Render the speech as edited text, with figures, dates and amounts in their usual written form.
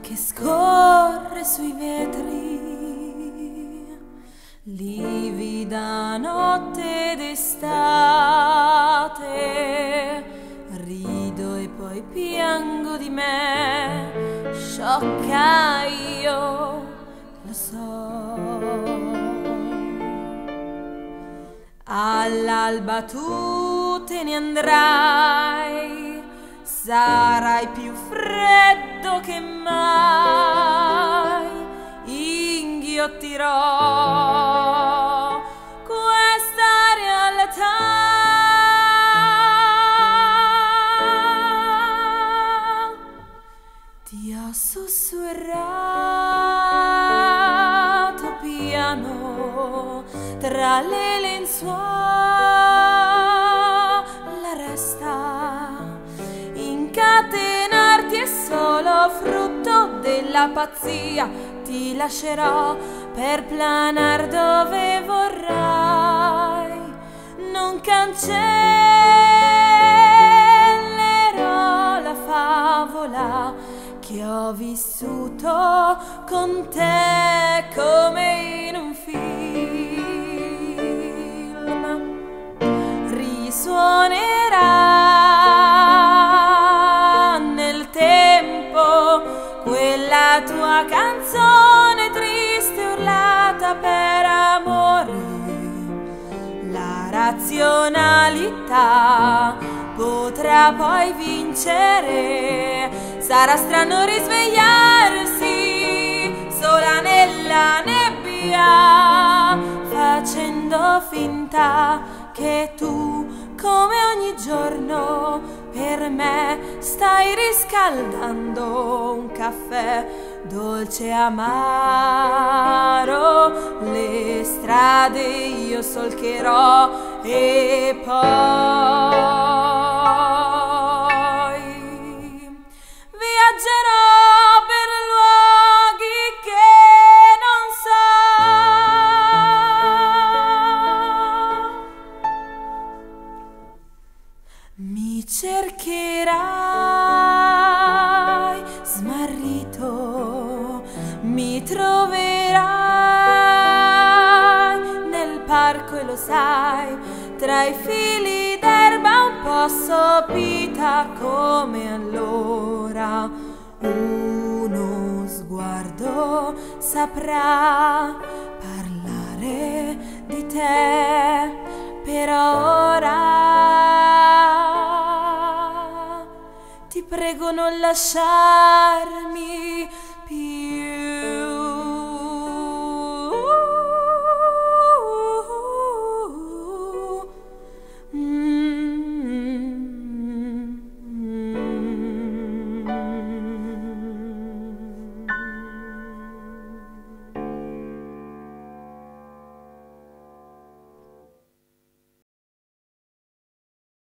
che scorre sui vetri, livida notte d'estate. Rido e poi piango di me, sciocca io, lo so. All'alba tu te ne andrai, sarai più freddo che mai, inghiottirò questa realtà. Ti ho sussurrato piano tra le lenzuola, resta incatenarti è solo frutto della pazzia. Ti lascerò per planar dove vorrai, non cancellerò la favola che ho vissuto con te come in un film. Risuonerà nel tempo quella tua canzone triste urlata per amore. La razionalità potrà poi vincere. Sarà strano risvegliarsi sola nella nebbia, facendo finta che tu, come ogni giorno, per me stai riscaldando un caffè dolce e amaro. Le strade io solcherò e poi viaggerò per luoghi che non so. Mi cercherai smarrito, mi troverai nel parco e lo sai, tra i fili d'erba un po' sopita come allora. Uno sguardo saprà parlare di te per ora. Ti prego non lasciarmi